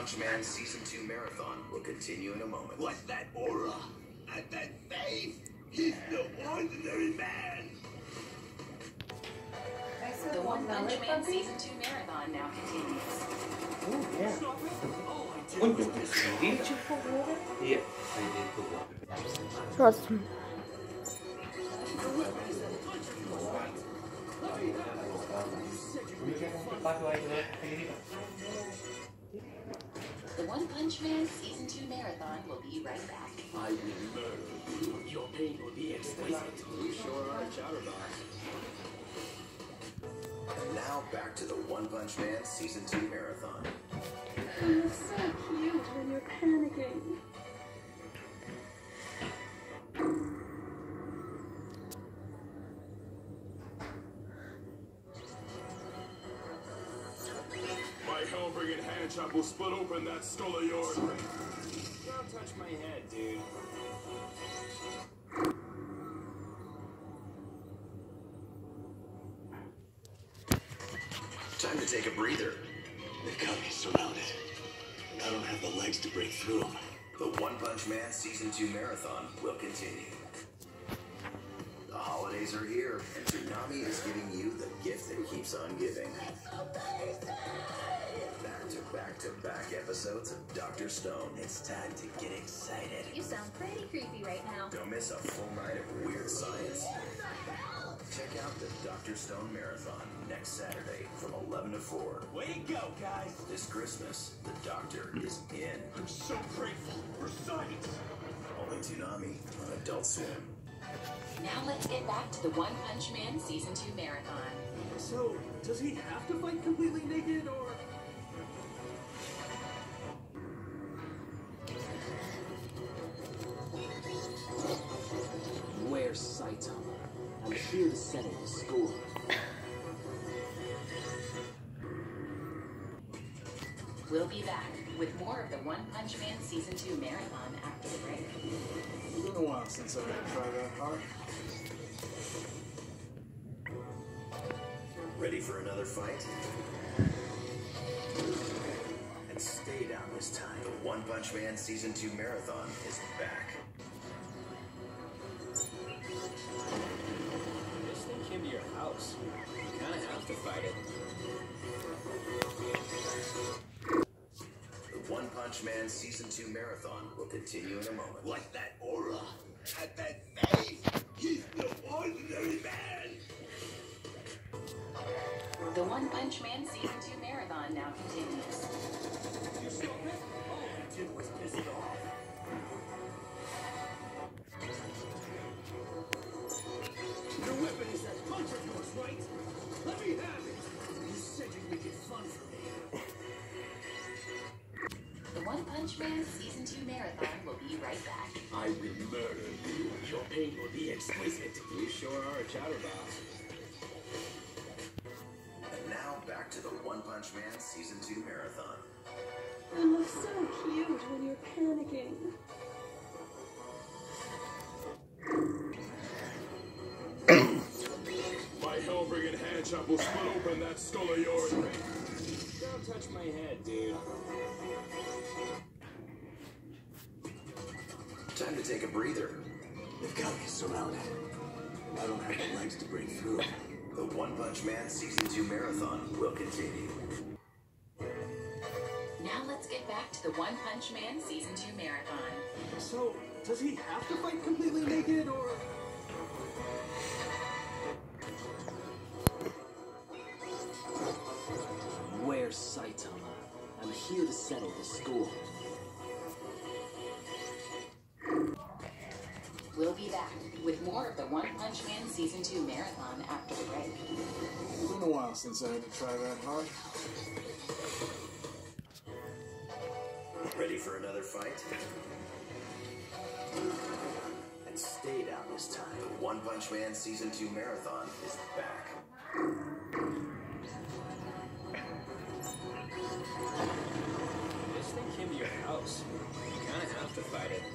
Punch Man Season 2 Marathon will continue in a moment. What's that aura? And that face? He's no ordinary man. The One Punch Man Season 2 Marathon now continues. Oh, yeah. Oh, you did you put water? Yeah, I did put water. Awesome. The One Punch Man Season 2 Marathon will be right back. I will murder you. Your pain will be exquisite. You sure are a chatterbox. And now back to the One Punch Man Season 2 Marathon. You're so cute when you're panicking. My hell-bringing hand chop will split open that skull of yours. Don't touch my head, dude. Time to take a breather. They've got me surrounded. I don't have the legs to break through them. The One Punch Man Season 2 Marathon will continue. The holidays are here, and Toonami is giving you the gift that keeps on giving. Back-to-back-to-back episodes of Dr. Stone. It's time to get excited. You sound pretty creepy right now. Don't miss a full night of weird science. Check out the Dr. Stone Marathon next Saturday from 11 to 4. Way to go, guys. This Christmas, the Doctor is in. I'm so grateful for science. Only Toonami on Adult Swim. Now let's get back to the One Punch Man Season 2 Marathon. So, does he have to fight completely naked, or...? Where's Saitama? I'm here to settle the score. We'll be back with more of the One Punch Man Season 2 Marathon after the break. It's been a while since I had to try that hard. Ready for another fight? And stay down this time. The One Punch Man Season 2 Marathon is back. This thing came to your house. You kinda have to fight it. The One Punch Man Season 2 Marathon will continue in a moment. What's that aura? And that face? He's no ordinary man. The One Punch Man Season 2 Marathon now continues. You stop it? All I did was piss it off. Your weapon is that punch of yours, right? Let me have it. You said you'd make it fun for me. The One Punch Man Season 2 Marathon will be right back. I will murder you. Your pain will be exquisite. You sure are a chatterbox. And now back to the One Punch Man Season 2 Marathon. You look so cute when you're panicking. My hell-bringing hand chop will split open that skull of yours. Don't touch my head, dude. Time to take a breather. They've got me surrounded. I don't have the legs to break through. The One Punch Man Season 2 Marathon will continue. Now let's get back to the One Punch Man Season 2 Marathon. So, does he have to fight completely naked, or...? Where's Saitama? I'm here to settle the score. We'll be back with more of the One Punch Man Season 2 Marathon after the break. It's been a while since I had to try that hard. Ready for another fight? And stay down this time. The One Punch Man Season 2 Marathon is back. This thing came to your house. You kinda have to fight it.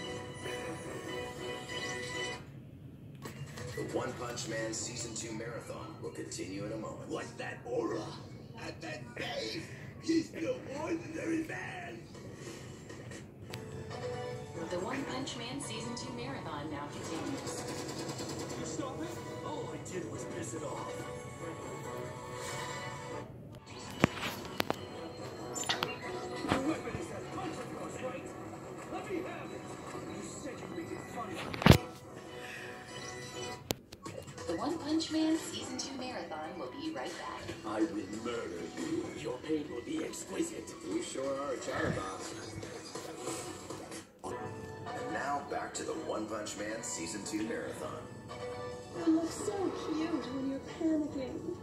The One Punch Man Season 2 Marathon will continue in a moment. What's that aura? And that face? He's no ordinary man. The One Punch Man Season 2 Marathon now continues. You stop it? All I did was piss it off. The weapon is that punch of yours, right? Let me have it. You said you'd make it funny. The One Punch Man Season 2 Marathon will be right back. I will murder you. Your pain will be exquisite. You sure are a chatterbox. And now back to the One Punch Man Season 2 Marathon. You look so cute when you're panicking.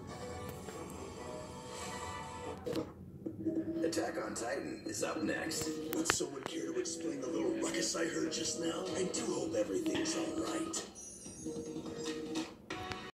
Attack on Titan is up next. Would someone care to explain the little ruckus I heard just now? I do hope everything's all right.